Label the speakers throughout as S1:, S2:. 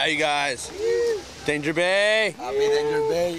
S1: you guys? Danger Bay.
S2: Happy Danger Bay.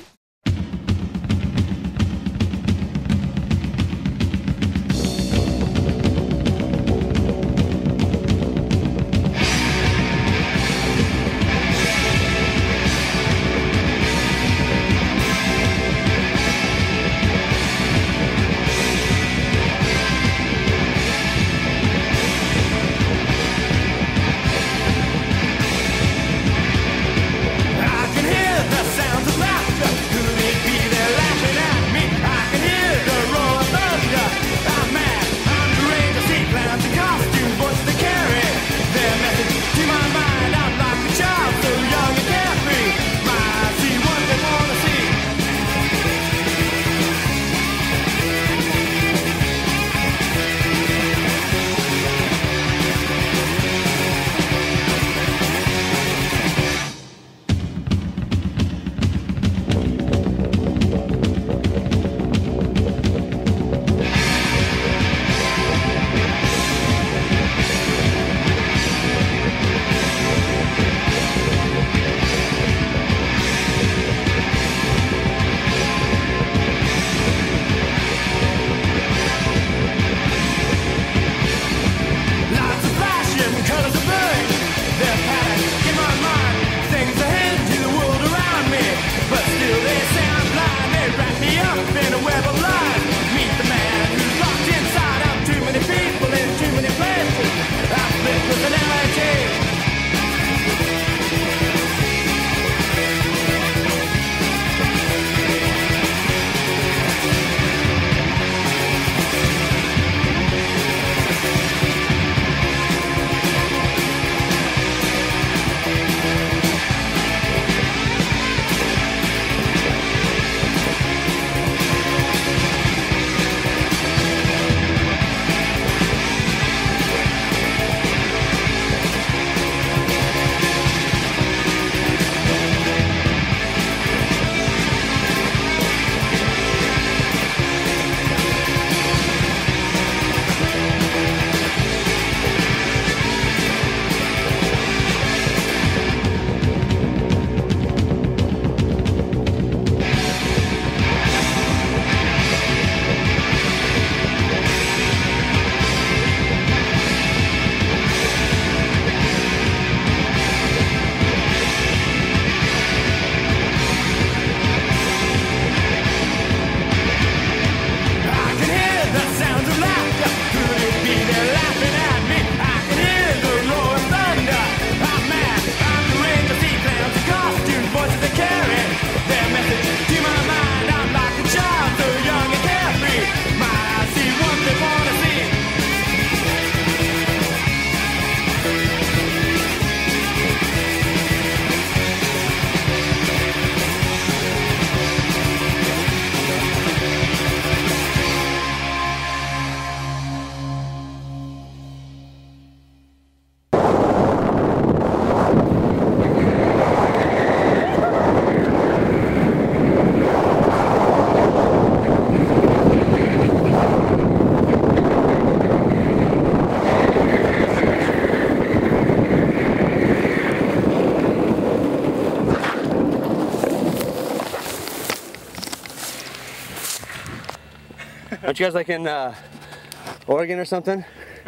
S1: Aren't you guys like in Oregon or something?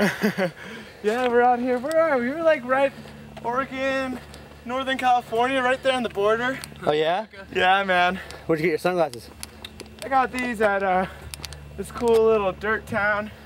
S3: Yeah, we're out here. Where are we? We're like right Oregon, Northern California, right there on the border.
S1: Oh yeah?
S3: Yeah, man.
S1: Where'd you get your sunglasses?
S3: I got these at this cool little dirt town